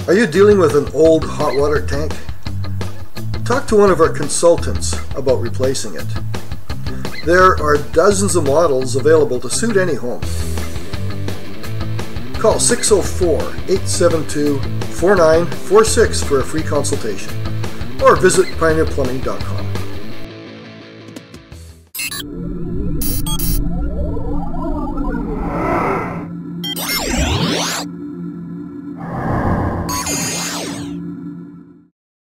Are you dealing with an old hot water tank? Talk to one of our consultants about replacing it. There are dozens of models available to suit any home. Call 604-872-4946 for a free consultation, or visit pioneerplumbing.com.